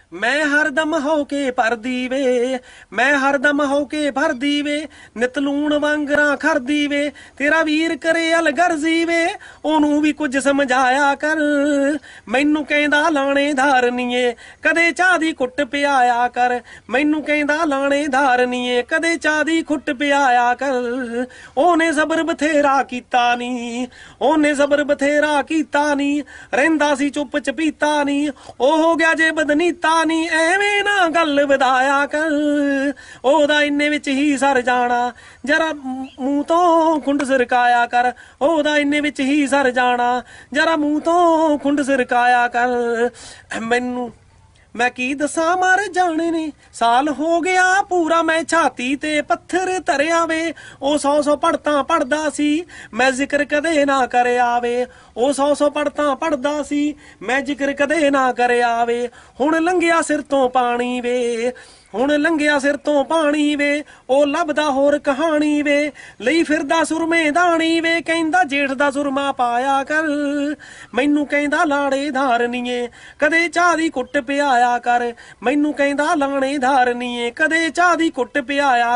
मैं हरदम होके भरदी वे, मैं हरदम होके भरदी वे, नित लूण वांगरा खरदी वे, तेरा वीर करे अलगर्जी वे, ओनू भी कुछ समझाया कर। मैनू कहंदा लाणेदार नीए कदे चाह दी कुट पियाया कर, मैनू कहंदा लाणेदार नीए कदे चाह दी कुट पियाया कर। ओने सबर बथेरा कीता नी, ओने सबर बथेरा कीता नी, रहिंदा सी चुप चपीता नी, ओ हो गया जे बदनीता नी, एवें ना गल वधाया कर। ओदा इन्ने विच ही सर जाना, जरा मूंह तो खुंड सरकाया कर। ओदा इन्ने विच ही सर जाना, जरा मूंह तो खुंड सरकाया कर। मैनू मैं की दसा मर जाने ने साल हो गया पूरा, मैं छाती ते पत्थर धरिया वे, ओ 100 पढ़ता पढ़दा सी, मैं जिक्र कदे ना करे आवे। ओ 100 पढ़ता पढ़दा सी, मैं जिक्र कदे ना करे आवे। हुण लंघिया सिर तो पानी वे, हुण लंघिया सिर तो पानी वे, ओ लभदा होर कहानी वे, लई फिरदा सुरमे दानी वे, कहंदा जेठ दा सुरमा पाया कर। मैनू कहंदा लाणेदार नीए कदे चाह दी कुट पियाया कर, मैनू कहंदा लाणेदार नीए कदे चाह दी कुट पियाया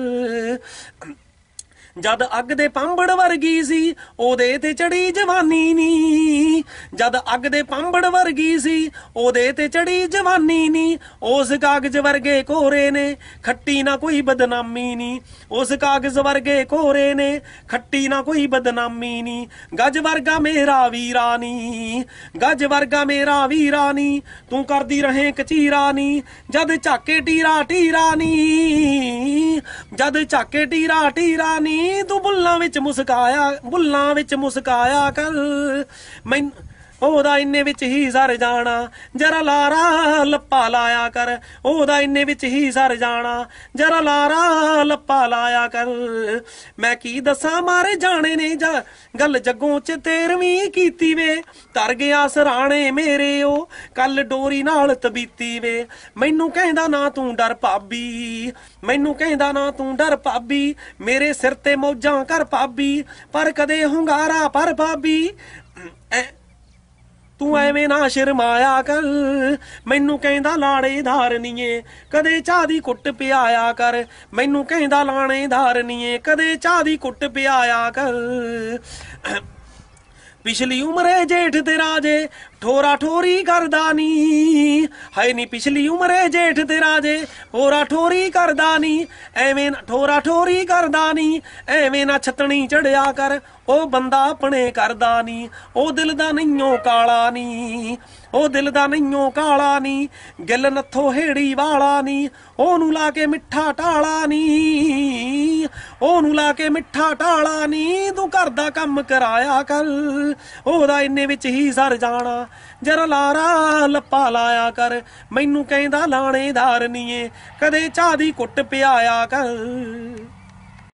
कर। जद अग दे पांबड़ वर्गी सी ओदे ते चढ़ी जवानी नी, जद अग दे पांबड़ वर्गी सी ओदे ते चढ़ी जवानी नी, उस कागज वर्गे कोरे ने खट्टी ना कोई बदनामी नी, उस कागज वर्गे कोरे ने खट्टी ना कोई बदनामी नी। गज वर्गा मेरा वीरा नी, गज वर्गा मेरा वीरा नी, तू करदी रहे कचीरा नी, जद झाके टीरा टीरा नी, जद झाके टीरा टीरा नी, तू बुल्लां विच मुस्काया, बुल्लां विच मुस्काया कर। मैं ओदा इन्ने विच ही सर जाना, जरा लारा लप्पा लाया कर। ओदा इन्ने विच ही सर जाना, जरा लारा लप्पा लाया कर। मैं की दसा मारे जाने ने जा गल जग्गों च 13वीं कीती वे, तर गया सराणे मेरे ओ कल डोरी नाल तबीती वे। मैनू कहंदा ना तू डर भाबी, मैनू कहंदा ना तू डर भाबी, मेरे सिर ते मौजां कर भाबी, पर कदे हुंगारा पर भाबी। तू एवें ना शर्माया कर, मैनू कहंदा लाणेदार नीए कदे चाह दी कुट पियाया कर, मैनू कहंदा लाणेदार नीए कदे चाह दी कुट पियाया कर। पिछली उम्रे जेठ ते राजे ठोरा ठोरी करदा नी, हाय नी पिछली उम्रे जेठ ते राजे ठोरा ठोरी करदा नी, एवें ठोरा ठोरी करदा नी, एवें ना छतनी चढ़िया कर, ओ बंदा अपने करदा नी, ओ दिल दा नईओ काला नी, ओ दिल दा नईओ काला नी, गिल नथो हेड़ी वाला नी, ओनू ला के मिठा टाला नी, ओनू ला के मिठा टाला नी, तू घर दा कम कराया कर। ओदा इन्ने विच ही सर जाना, जरा लारा लप्पा लाया कर। मैनू कहंदा लाणेदार नीए कदे चाह दी कुट पियाया कर।